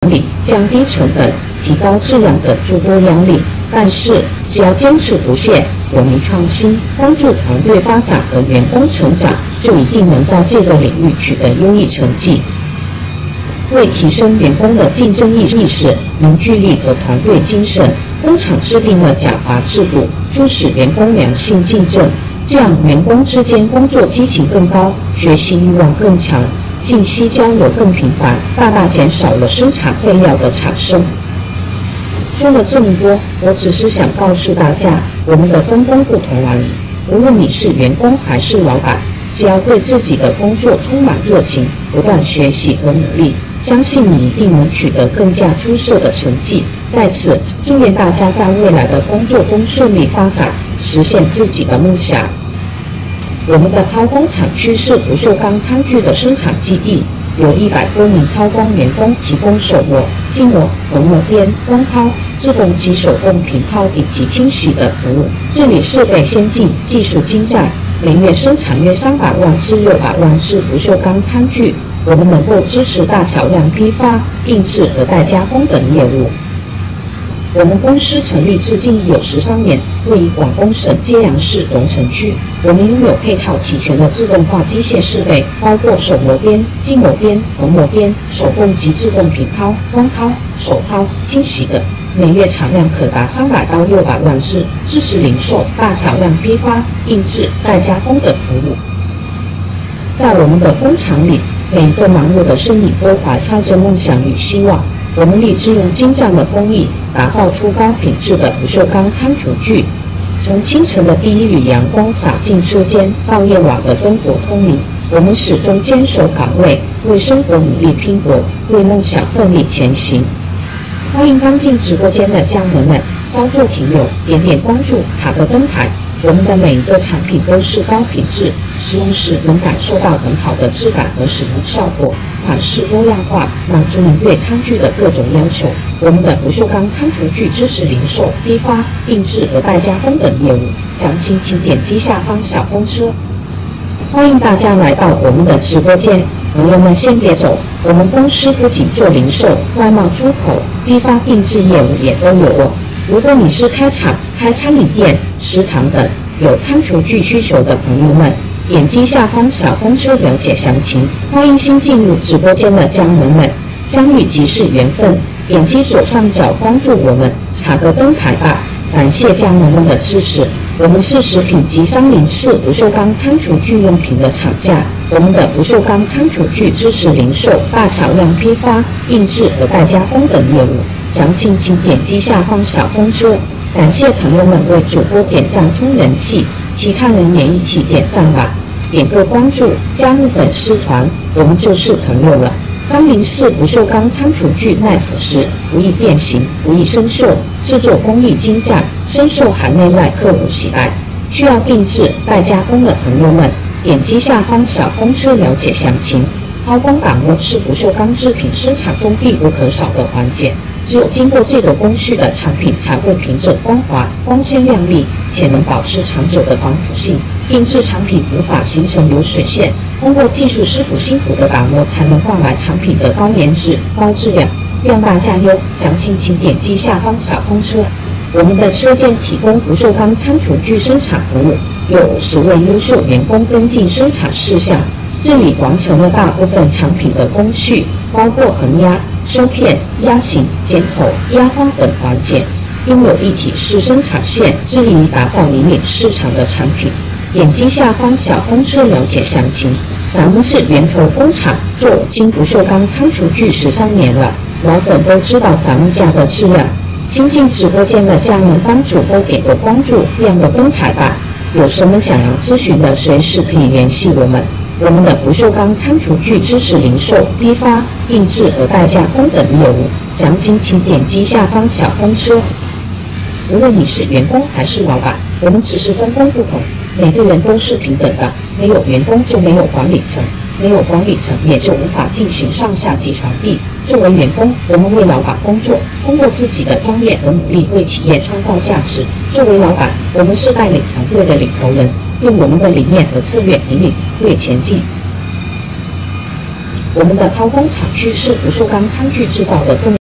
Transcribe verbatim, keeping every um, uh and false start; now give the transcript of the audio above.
管理、降低成本、提高质量等诸多压力。但是，只要坚持不懈，勇于创新，帮助团队发展和员工成长，就一定能在这个领域取得优异成绩。为提升员工的竞争意识、凝聚力和团队精神，工厂制定了奖罚制度，促使员工良性竞争，这样员工之间工作激情更高，学习欲望更强，信息交流更频繁，大大减少了生产废料的产生。说了这么多，我只是想告诉大家，我们的分工不同而已。无论你是员工还是老板，只要对自己的工作充满热情，不断学习和努力，相信你一定能取得更加出色的成绩。在此，祝愿大家在未来的工作中顺利发展，实现自己的梦想。我们的抛工厂区是不锈钢餐具的生产基地，有一百多名抛工员工提供手磨、筋膜、横膜边、光抛、自动及手动平抛以及清洗的服务。这里设备先进，技术精湛，每月生产约三百万至六百万只不锈钢餐具。我们能够支持大小量批发、定制和代加工等业务。我们公司成立至今已有十三年，位于广东省揭阳市龙城区。我们拥有配套齐全的自动化机械设备，包括手磨边、筋膜边、横膜边、手动及自动平抛、光抛、手抛、清洗等。每月产量可达三百到六百万只，支持零售、大小量批发、定制、代加工等服务。在我们的工厂里，每一个忙碌的身影都怀揣着梦想与希望。我们立志用精湛的工艺打造出高品质的不锈钢餐厨具。从清晨的第一缕阳光洒进车间，到夜晚的灯火通明，我们始终坚守岗位，为生活努力拼搏，为梦想奋力前行。欢迎刚进直播间的家人们稍作停留，点点关注，卡个灯牌。我们的每一个产品都是高品质，使用时能感受到很好的质感和使用效果，款式多样化，满足您对餐具的各种要求。我们的不锈钢餐厨具支持零售、批发、定制和代加工等业务，详情请点击下方小风车。欢迎大家来到我们的直播间，朋友们先别走，我们公司不仅做零售、外贸出口、批发、定制业务也都有哦。如果你是开厂、开餐饮店、食堂等有餐厨具需求的朋友们，点击下方小风车了解详情。欢迎新进入直播间的家人们，相遇即是缘分，点击左上角关注我们，卡个灯牌吧。感谢家人们的支持。我们是食品及三零四不锈钢餐厨具用品的厂家，我们的不锈钢餐厨具支持零售、大小量批发、定制和代加工等业务。详情请点击下方小风车。感谢朋友们为主播点赞冲人气，其他人也一起点赞吧，点个关注，加入粉丝团，我们就是朋友了。三零四不锈钢餐厨具耐腐蚀，不易变形，不易生锈，制作工艺精湛，深受海内外客户喜爱。需要定制、代加工的朋友们，点击下方小风车了解详情。抛光打磨是不锈钢制品生产中必不可少的环节。只有经过这个工序的产品才会凭着光滑、光鲜亮丽，且能保持长久的防腐性。定制产品无法形成流水线，通过技术师傅辛苦的打磨，才能换来产品的高颜值、高质量。愿大家优，详情请点击下方小风车。我们的车间提供不锈钢餐厨具生产服务，有五十位优秀员工跟进生产事项。这里完成了大部分产品的工序，包括横压、收片、压形、剪口、压花等环节，拥有一体式生产线，致力于打造引领市场的产品。点击下方小风车了解详情。咱们是源头工厂，做五金不锈钢餐厨具十三年了，老粉都知道咱们家的质量。新进直播间的家人帮主播点个关注，亮个灯牌吧。有什么想要咨询的，随时可以联系我们。我们的不锈钢餐厨具支持零售、批发、定制和代加工等业务，详情请点击下方小风车。无论你是员工还是老板，我们只是分工不同，每个人都是平等的。没有员工就没有管理层，没有管理层也就无法进行上下级传递。作为员工，我们为老板工作，通过自己的专业和努力为企业创造价值。作为老板，我们是带领团队的领头人，用我们的理念和策略引领团队前进。我们的抛工厂区是不锈钢餐具制造的重